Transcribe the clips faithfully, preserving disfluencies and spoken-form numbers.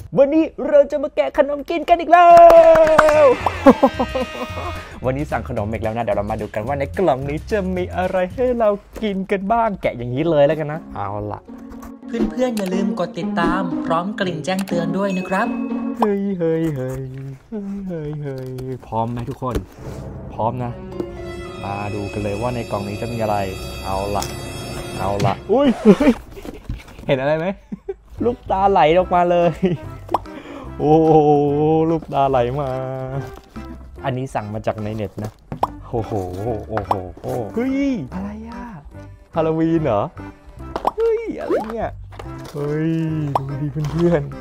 วันนี้เราจะมาแกะขนมกินกันอีกแล้ว วันนี้สั่งขนมอีกแล้วนะเดี๋ยวเรามาดูกันว่าในกล่องนี้จะมีอะไรให้เรากินกันบ้างแกะอย่างนี้เลยแล้วกันนะเอาล่ะเพื่อนๆอย่าลืมกดติดตามพร้อมกลิ่นแจ้งเตือนด้วยนะครับเฮ้ยเฮ้ยเฮ้ยเฮ้ยเฮ้ยเฮ้ยพร้อมไหมทุกคนพร้อมนะมาดูกันเลยว่าในกล่องนี้จะมีอะไรเอาล่ะเอาล่ะอุ้ยเห็นอะไรไหมลูกตาไหลออกมาเลยโอ้ลูกตาไหลมาอันนี้สั่งมาจากในเน็ตนะโอ้โหโอ้โหเฮ้ยอะไรอะฮาโลวีนเหรอเฮ้ยอะไรเนี่ยเฮ้ยดูดีเพื่อน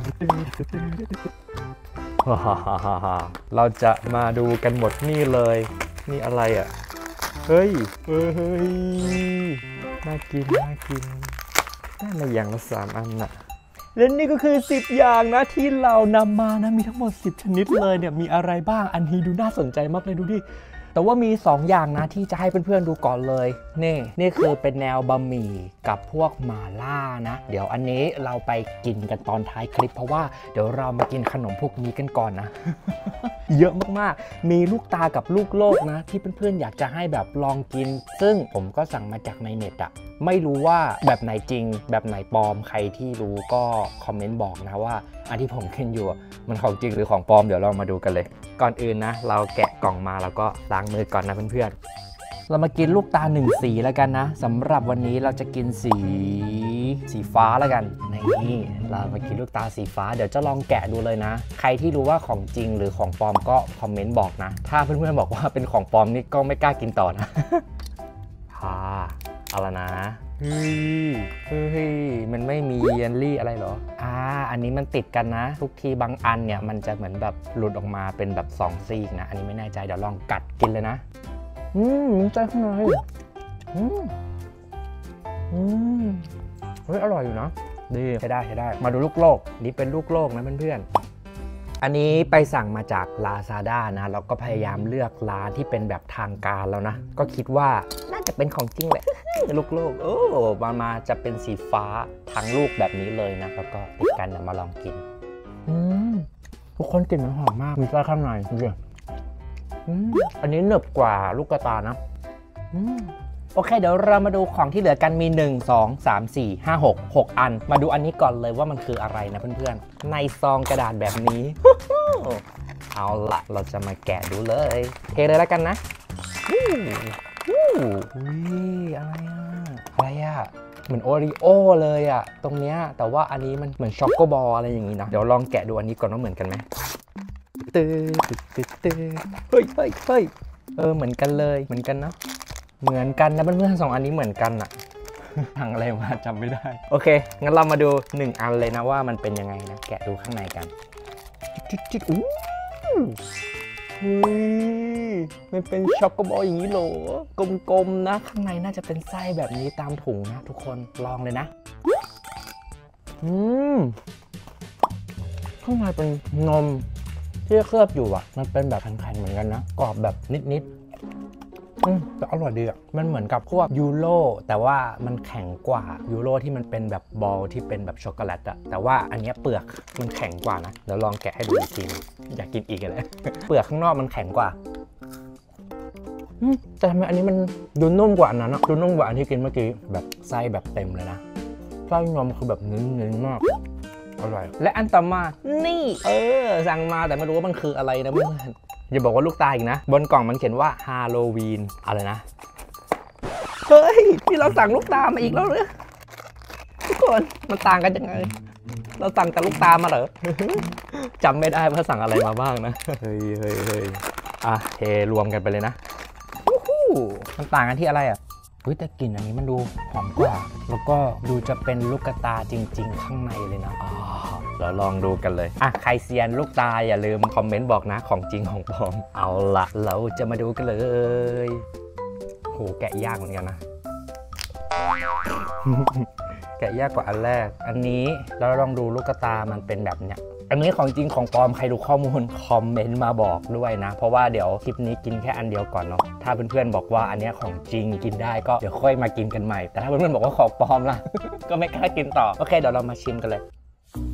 ๆเราจะมาดูกันหมดนี่เลยนี่อะไรอ่ะเฮ้ยเฮ้ยน่ากินน่ากินน่ามาอย่างละสามอันน่ะและนี่ก็คือสิบอย่างนะที่เรานำมานะมีทั้งหมดสิบชนิดเลยเนี่ยมีอะไรบ้างอันนี้ดูน่าสนใจมากเลยดูดิแต่ว่ามีสองอย่างนะที่จะให้เพื่อนๆดูก่อนเลยนี่นี่คือเป็นแนวบะหมี่กับพวกหม่าล่านะเดี๋ยวอันนี้เราไปกินกันตอนท้ายคลิปเพราะว่าเดี๋ยวเรามากินขนมพวกนี้กันก่อนนะ เยอะมากๆมีลูกตากับลูกโลกนะที่เพื่อนๆอยากจะให้แบบลองกินซึ่งผมก็สั่งมาจากในเน็ตอะไม่รู้ว่าแบบไหนจริงแบบไหนปลอมใครที่รู้ก็คอมเมนต์บอกนะว่าอันที่ผมกินอยู่มันของจริงหรือของปลอมเดี๋ยวเรามาดูกันเลยก่อนอื่นนะเราแกะกล่องมาแล้วก็ล้างมือก่อนนะเพื่อนๆเรามากินลูกตาหนึ่งสีแล้วกันนะสำหรับวันนี้เราจะกินสีสีฟ้าแล้วกันนี่เรามากินลูกตาสีฟ้าเดี๋ยวจะลองแกะดูเลยนะใครที่รู้ว่าของจริงหรือของปลอมก็คอมเมนต์บอกนะถ้าเพื่อนๆบอกว่าเป็นของปลอมนี่ก็ไม่กล้ากินต่อนะ พาเอาละนะเฮ้ยเฮ้ยมันไม่มีเยลลี่อะไรเหรออ่าอันนี้มันติดกันนะทุกทีบางอันเนี่ยมันจะเหมือนแบบหลุดออกมาเป็นแบบสองซีกนะอันนี้ไม่แน่ใจเดี๋ยวลองกัดกินเลยนะอืมมันใจข้างในอืมอืมเฮ้ยอร่อยอยู่นะดีใช้ได้ใช้ได้มาดูลูกโลกนี่เป็นลูกโลกนะเพื่อนๆอันนี้ไปสั่งมาจาก Lazada นะแล้วก็พยายามเลือกร้านที่เป็นแบบทางการแล้วนะก็คิดว่าน่าจะเป็นของจริงแหละ ลูกโลกโอ้มามาจะเป็นสีฟ้าทั้งลูกแบบนี้เลยนะแล้วก็ติดกันเดี๋ยวมาลองกินอืมทุกคนกลิ่นมันหอมมากมีไส้ข้างในดูดิอันนี้หนึบกว่าลูกกระตานะโอเคเดี๋ยวเรามาดูของที่เหลือกันมีหนึ่ง สอง สาม สี่ ห้า หก หกอันมาดูอันนี้ก่อนเลยว่ามันคืออะไรนะเพื่อนๆในซองกระดาษแบบนี้ เอาละเราจะมาแกะดูเลยเทเลยแล้วกันนะอู้อู้อะไรอะอะไรอะเหมือนโอริโอเลยอะตรงเนี้ยแต่ว่าอันนี้มันเหมือนช็อกโกบอลอะไรอย่างนี้นะเดี๋ยวลองแกะดูอันนี้ก่อนว่าเหมือนกันไหมตื้อตื้อตื้อเฮ้ยเฮ้ยเฮ้ยเออเหมือนกันเลยเหมือนกันนะเหมือนกันนะเพื่อนๆสองอันนี้เหมือนกันอะทางอะไรมาจำไม่ได้โอเคงั้นเรามาดูหนึ่งอันเลยนะว่ามันเป็นยังไงนะแกะดูข้างในกันจิ๊ดจิ๊ดอู้เฮ้ยมันเป็นช็อกโกบอลอย่างนี้เหรอกลมๆนะข้างในน่าจะเป็นไส้แบบนี้ตามถุงนะทุกคนลองเลยนะอืมข้างในเป็นนมที่เคลือบอยู่อ่ะมันเป็นแบบแข็งๆเหมือนกันนะกรอบแบบนิดๆอืมแต่อร่อยดีอ่ะมันเหมือนกับพวกยูโรแต่ว่ามันแข็งกว่ายูโรที่มันเป็นแบบบอลที่เป็นแบบช็อกโกแลตอะแต่ว่าอันนี้เปลือกมันแข็งกว่านะเดี๋ยวลองแกะให้ดูอีกทีอยากกินอีกเลยเปลือกข้างนอกมันแข็งกว่าแต่ทำไมอันนี้มันดูนุ่มกว่าอันนั้นอะดูนุ่มกว่าอันที่กินเมื่อกี้แบบไส้แบบเต็มเลยนะไส้นมคือแบบเนื้อๆมากอร่อยและอันต่อมานี่เออสั่งมาแต่ไม่รู้ว่ามันคืออะไรนะเพื่อนอย่าบอกว่าลูกตาอีกนะบนกล่องมันเขียนว่าฮาโลวีนอะไรนะเฮ้ยที่เราสั่งลูกตามาอีกแล้วเหรอทุกคนมันต่างกันยังไงเราสั่งแต่ลูกตามาเหรอจำไม่ได้ว่าสั่งอะไรมาบ้างนะเฮ้ยเฮ้ยเฮ้ยอ่ะเทรวมกันไปเลยนะมันต่างกันที่อะไรอ่ะเฮ้ยแต่กลิ่นอันนี้มันดูหอมกว่าแล้วก็ดูจะเป็นลูกกระตาจริงๆข้างในเลยนะเราลองดูกันเลยอ่ะใครเซียนลูกตาอย่าลืมคอมเมนต์บอกนะของจริงของปลอมเอาละเราจะมาดูกันเลยโหแกะยากเหมือนกันนะ แกะยากกว่าอันแรกอันนี้เราลองดูลูกตามันเป็นแบบเนี้ยอันนี้ของจริงของปลอมใครดูข้อมูลคอมเมนต์มาบอกด้วยนะเพราะว่าเดี๋ยวคลิปนี้กินแค่อันเดียวก่อนเนาะถ้าเพื่อนๆบอกว่าอันนี้ของจริงกินได้ก็เดี๋ยวค่อยมากินกันใหม่แต่ถ้าเพื่อนๆบอกว่าของปลอมล่ะ ก็ไม่กล้ากินต่อโอเคเดี๋ยวเรามาชิมกันเลย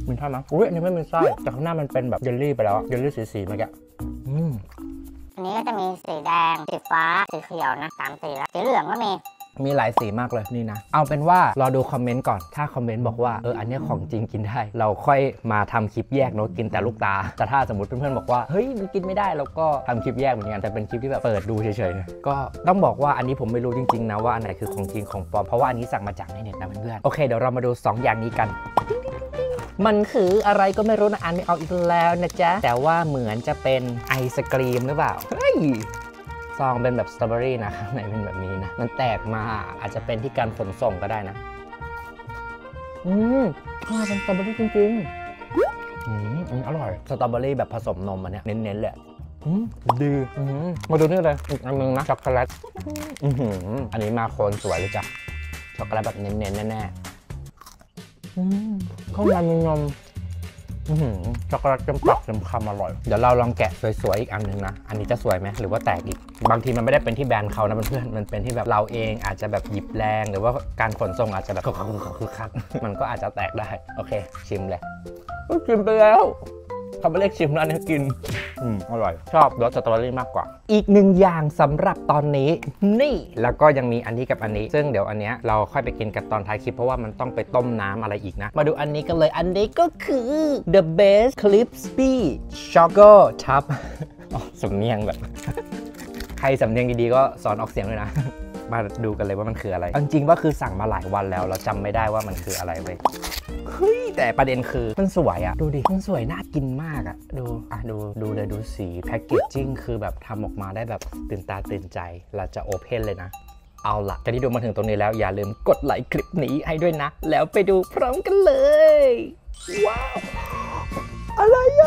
มีท่ามั้ยอุ้ยอันนี้ไม่มีไส้แต่ข้างหน้ามันเป็นแบบเยลลี่ไปแล้วเยลลี่สีๆเมื่อกี้อืมอันนี้ก็จะมีสีแดงสีฟ้าสีเขียวนะสามสีแล้วสีเหลืองก็มีมีหลายสีมากเลยนี่นะเอาเป็นว่ารอดูคอมเมนต์ก่อนถ้าคอมเมนต์บอกว่าเอออันนี้ของจริงกินได้เราค่อยมาทำคลิปแยกเนาะกินแต่ลูกตาแต่ถ้าสมมติเพื่อนๆบอกว่าเฮ้ยมันกินไม่ได้เราก็ทำคลิปแยกเหมือนกันแต่เป็นคลิปที่แบบเปิดดูเฉยๆนะก็ต้องบอกว่าอันนี้ผมไม่รู้จริงๆนะว่าอันไหนคือของจริงของปลอมเพราะว่าอันนี้สั่งมาจากในเน็ตนะเพื่อนๆโอเคเดี๋ยวเรามาดูสองอย่างนี้กันมันคืออะไรก็ไม่รู้นะอ่านไม่ออกอีกแล้วนะจ๊ะแต่ว่าเหมือนจะเป็นไอศกรีมหรือเปล่าเฮ้ยซองเป็นแบบสตรอเบอรี่นะข้างในเป็นแบบนี้นะมันแตกมาอาจจะเป็นที่การขนส่งก็ได้นะอืมข้างในเป็นสตรอเบอรี่จริงๆอืมอร่อยสตรอเบอรี่แบบผสมนมอันเนี้ยเน้นๆเลยอืมดีอืมมาดูนี่เลยอีกอันนึงนะช็อกโกแลตอือหืออันนี้มาโคนสวยเลยจ้ะช็อกโกแลตแบบเน้นๆแน่ๆอืมข้างในมีนมช็อกโกแลตเต็มปากเต็มคำอร่อยเดี๋ยวเราลองแกะสวยๆอีกอันหนึ่งนะอันนี้จะสวยไหมหรือว่าแตกอีกบางทีมันไม่ได้เป็นที่แบรนด์เขานะเพื่อนๆมันเป็นที่แบบเราเองอาจจะแบบหยิบแรงหรือว่าการขนส่งอาจจะแบบคือคักมันก็อาจจะแตกได้โอเคชิมเลยชิมไปแล้วเขาไม่เรียกชิมแล้วเนี่ยกินอืมอร่อยชอบรสสตรอเบอรี่มากกว่าอีกหนึ่งอย่างสำหรับตอนนี้นี่แล้วก็ยังมีอันนี้กับอันนี้ซึ่งเดี๋ยวอันเนี้ยเราค่อยไปกินกันตอนท้ายคลิปเพราะว่ามันต้องไปต้มน้ำอะไรอีกนะมาดูอันนี้กันเลยอันนี้ก็คือ The Best Crispy Choco Tub สำเนียงแบบใครสำเนียงดีๆก็สอนออกเสียงด้วยนะมาดูกันเลยว่ามันคืออะไรจริงๆว่าคือสั่งมาหลายวันแล้วเราจำไม่ได้ว่ามันคืออะไรเลยเฮ้ยแต่ประเด็นคือมันสวยอะดูดิมันสวยน่ากินมากอะดูอ่ะดูดูเลยดูสีแพคเกจจิ้งคือแบบทำออกมาได้แบบตื่นตาตื่นใจเราจะโอเพนเลยนะเอาล่ะการที่ดูมาถึงตรงนี้แล้วอย่าลืมกดไลค์คลิปนี้ให้ด้วยนะแล้วไปดูพร้อมกันเลยว้าวอะไรอะ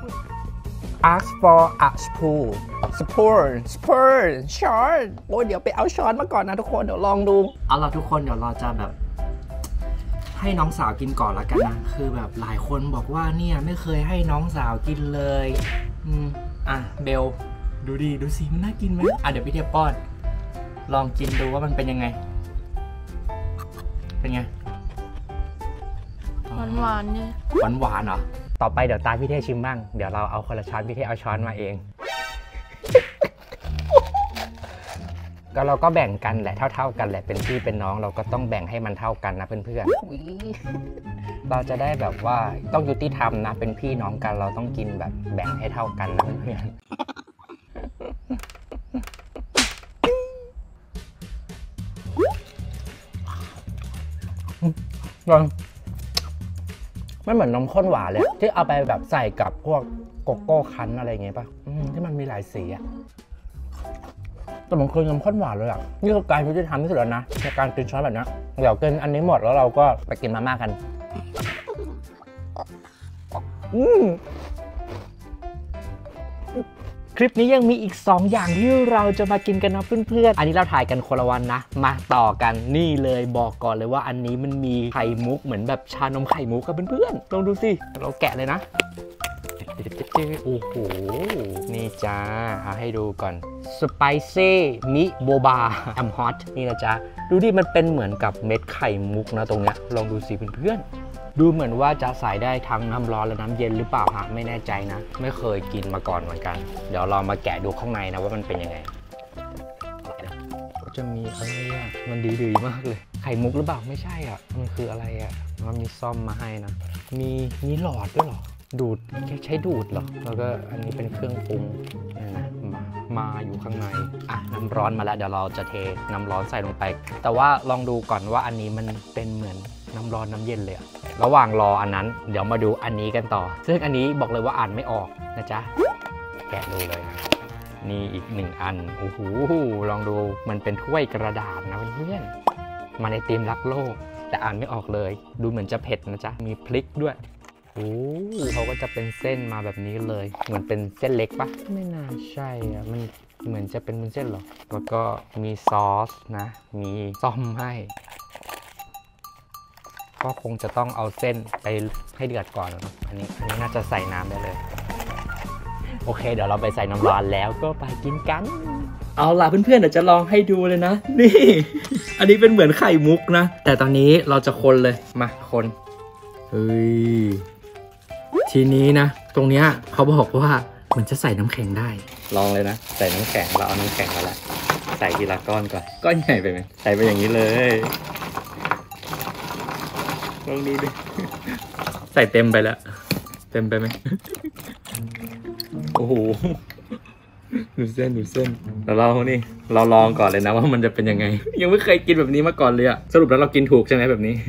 ask for a spoon spoon spoon ช้อนโอ้เดี๋ยวไปเอาช้อนมาก่อนนะทุกคนเดี๋ยวลองดูเอาล่ะทุกคนเดี๋ยวเราจะแบบให้น้องสาวกินก่อนละกันนะคือแบบหลายคนบอกว่าเนี่ยไม่เคยให้น้องสาวกินเลยอืมอ่ะเบลดูดีดูสิมันน่ากินไหมอ่ะเดี๋ยวพี่เทียบป้อนลองกินดูว่ามันเป็นยังไงเป็นไงหวานหวานเนี่ยหวานหวานเหรอต่อไปเดี๋ยวตาพี่เทชิมบ้างเดี๋ยวเราเอาคนละช้อนพี่เทเอาช้อนมาเองก็เราก็แบ่งกันแหละเท่าๆกันแหละเป็นพี่เป็นน้องเราก็ต้องแบ่งให้มันเท่ากันนะเพื่อนๆเราจะได้แบบว่าต้องยุติธรรมนะเป็นพี่น้องกันเราต้องกินแบบแบ่งให้เท่ากันนะเพื่อนๆลองไม่เหมือนนมข้นหวานเลยที่เอาไปแบบใส่กับพวกโกโก้คั้นอะไรเงี้ยป่ะที่มันมีหลายสีอะแต่มันคือนมข้นหวานเลยอ่ะนี่คือการที่จะทำที่สุดแล้วนะในการกินช้อนแบบนี้เดี๋ยวกินอันนี้หมดแล้วเราก็ไปกินมาม่ากันอืมคลิปนี้ยังมีอีกสองอย่างที่เราจะมากินกันนะเพื่อนๆอันนี้เราถ่ายกันคนละวันนะมาต่อกันนี่เลยบอกก่อนเลยว่าอันนี้มันมีไข่มุกเหมือนแบบชานมไข่มุกกับเพื่อนๆลองดูสิเราแกะเลยนะโอ้โหนี่จ้าเอาให้ดูก่อนสไปซี่มิโบบาแอมฮอตนี่นะจ๊ะดูดิมันเป็นเหมือนกับเม็ดไข่มุกนะตรงเนี้ยลองดูสิเพื่อนๆดูเหมือนว่าจะใส่ได้ทั้งน้ำร้อนและน้ำเย็นหรือเปล่าฮะไม่แน่ใจนะไม่เคยกินมาก่อนเหมือนกันเดี๋ยวเรามาแกะดูข้างในนะว่ามันเป็นยังไงจะมีอะไรอ่ะมันดีๆมากเลยไข่มุกหรือเปล่าไม่ใช่อ่ะมันคืออะไรอ่ะมันมีซ่อมมาให้นะมีมีหลอดด้วยหรอดูดใช้ดูดเหรอแล้วก็อันนี้เป็นเครื่องปรุงนี่นะมามาอยู่ข้างในอ่ะน้ำร้อนมาแล้วเดี๋ยวเราจะเทน้ำร้อนใส่ลงไปแต่ว่าลองดูก่อนว่าอันนี้มันเป็นเหมือนน้ำร้อนน้ำเย็นเลยอะระหว่างรออันนั้นเดี๋ยวมาดูอันนี้กันต่อซึ่งอันนี้บอกเลยว่าอ่านไม่ออกนะจ๊ะแกะดูเลยนะนี่อีกหนึ่งอันโอ้โหลองดูมันเป็นถ้วยกระดาษนะเพื่อนๆมาในธีมรักโลกแต่อ่านไม่ออกเลยดูเหมือนจะเผ็ดนะจ๊ะมีพริกด้วยโอ้เขาก็จะเป็นเส้นมาแบบนี้เลยเหมือนเป็นเส้นเล็กปะไม่น่าใช่อะมันเหมือนจะเป็นเส้นหรอแล้วก็มีซอสนะมีซ่อมให้ก็คงจะต้องเอาเส้นไปให้เดือดก่อนนะอันนี้อันนี้น่าจะใส่น้ำได้เลยโอเคเดี๋ยวเราไปใส่น้ำร้อนแล้วก็ไปกินกันเอาล่ะเพื่อนๆเดี๋ยวจะลองให้ดูเลยนะนี่อันนี้เป็นเหมือนไข่มุกนะแต่ตอนนี้เราจะคนเลยมาคนเฮ้ยทีนี้นะตรงเนี้ยเขาบอกว่ามันจะใส่น้ำแข็งได้ลองเลยนะใส่น้ำแข็งเราเอาน้ำแข็งมาละใส่ทีละก้อนก่อนก้อนใหญ่ไปไหมใส่ไปอย่างนี้เลยลองดูดิใส่เต็มไปแล้วเต็มไปไหมโอ้โหดูเส้นดูเส้นแล้วเรานี่เราลองก่อนเลยนะว่ามันจะเป็นยังไงยังไม่เคยกินแบบนี้มาก่อนเลยอะสรุปแล้วเรากินถูกใช่ไหมแบบนี้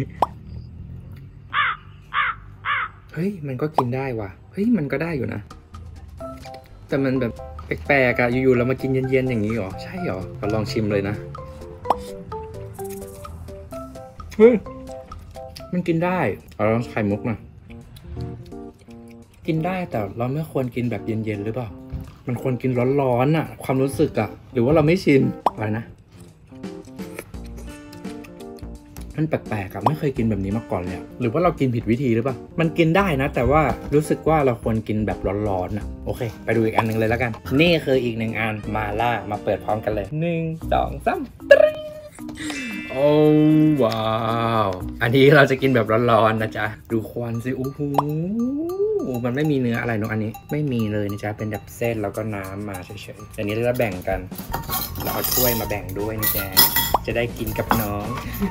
เฮ้ยมันก็กินได้ว่ะเฮ้ยมันก็ได้อยู่นะแต่มันแบบแปลกๆอะอยู่ๆเรามากินเย็นๆอย่างนี้หรอใช่หรอเราลองชิมเลยนะเฮ้ยมันกินได้เอาลองไข่มุกมากินได้แต่เราไม่ควรกินแบบเย็นๆหรือเปล่ามันควรกินร้อนๆอะความรู้สึกอะหรือว่าเราไม่ชินอะไรนะมันแปลกๆอะไม่เคยกินแบบนี้มาก่อนเลยหรือว่าเรากินผิดวิธีหรือเปล่ามันกินได้นะแต่ว่ารู้สึกว่าเราควรกินแบบร้อนๆอะโอเคไปดูอีกอันหนึ่งเลยแล้วกันนี่คืออีกหนึ่งอันมาล่ามาเปิดพร้อมกันเลยหนึ่งสองสามโอ้ว้าวอันนี้เราจะกินแบบร้อนๆนะจ๊ะดูควันสิโอ้โหมันไม่มีเนื้ออะไรเนาะอันนี้ไม่มีเลยนะจ๊ะเป็นแบบเส้นแล้วก็น้ำมาเฉยๆอันนี้เราจะแบ่งกันเราเอาถ้วยมาแบ่งด้วยนะจ๊ะจะได้กินกับน้อง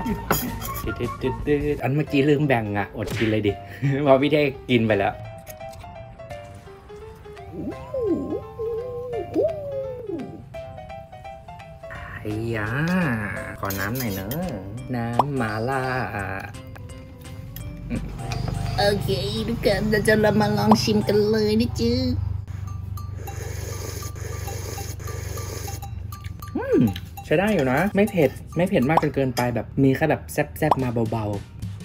อันเมื่อกี้ลืมแบ่งอ่ะอดกินเลยดิเพราะพี่เท่กินไปแล้วไอ้ยาขอน้ำหน่อยเนอะน้ำมาล่าโอเคทุกคนเราจะเรามาลองชิมกันเลยนะจื้ออืมใช้ได้อยู่นะไม่เผ็ดไม่เผ็ดมากจนเกินไปแบบมีแค่แบบแซ่บๆมาเบา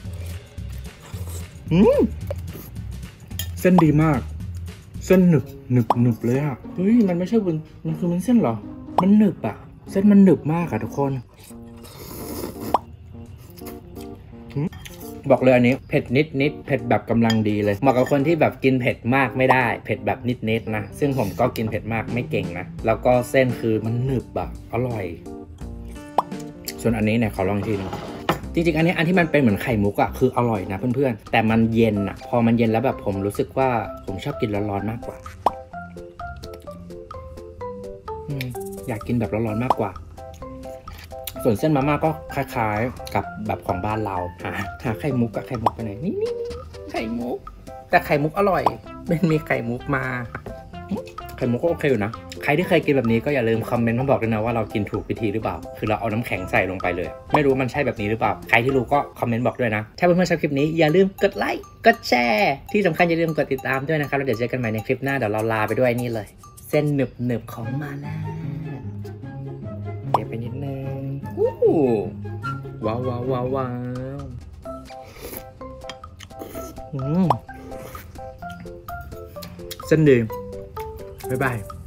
ๆอืมเส้นดีมากเส้นหนึบหนึบหนึบเลยอ่ะเฮ้ยมันไม่ใช่วุ้นมันคือมันเส้นเหรอมันหนึบอ่ะเส้นมันหนึบมากอะทุกคนบอกเลยอันนี้เผ็ดนิดนิดเผ็ดแบบกำลังดีเลยเหมาะกับคนที่แบบกินเผ็ดมากไม่ได้เผ็ดแบบนิดนิดนะซึ่งผมก็กินเผ็ดมากไม่เก่งนะแล้วก็เส้นคือมันหนึบอะอร่อยส่วนอันนี้เนี่ยขอลองทีนึงจริงๆอันนี้อันที่มันเป็นเหมือนไข่มุกอะคืออร่อยนะเพื่อนๆแต่มันเย็นอะพอมันเย็นแล้วแบบผมรู้สึกว่าผมชอบกินร้อนๆมากกว่าอยากกินแบบร้อนๆมากกว่าส่วนเส้นมาม่าก็คล้ายๆกับแบบของบ้านเราหาหาไข่มุกกับไข่มุกไปไหนนี่นี่ไข่มุกแต่ไข่มุกอร่อยเป็นมีไข่มุกมาไข่มุกก็โอเคอยู่นะใครที่เคยกินแบบนี้ก็อย่าลืมคอมเมนต์มาบอกด้วยนะว่าเรากินถูกวิธีหรือเปล่าคือเราเอาน้ำแข็งใส่ลงไปเลยไม่รู้มันใช่แบบนี้หรือเปล่าใครที่รู้ก็คอมเมนต์บอกด้วยนะถ้าเพื่อนๆชอบคลิปนี้อย่าลืมกดไลค์กดแชร์ที่สำคัญอย่าลืมกดติดตามด้วยนะครับแล้วเดี๋ยวเจอกันใหม่ในคลิปหน้าเดี๋ยวเราลาไปด้วยนี่เลยเส้นหนึบๆของมาล่าเก็บไปนิดนึงว้าวว้าวว้าวว้าวอืมเส้นดีบ๊ายบาย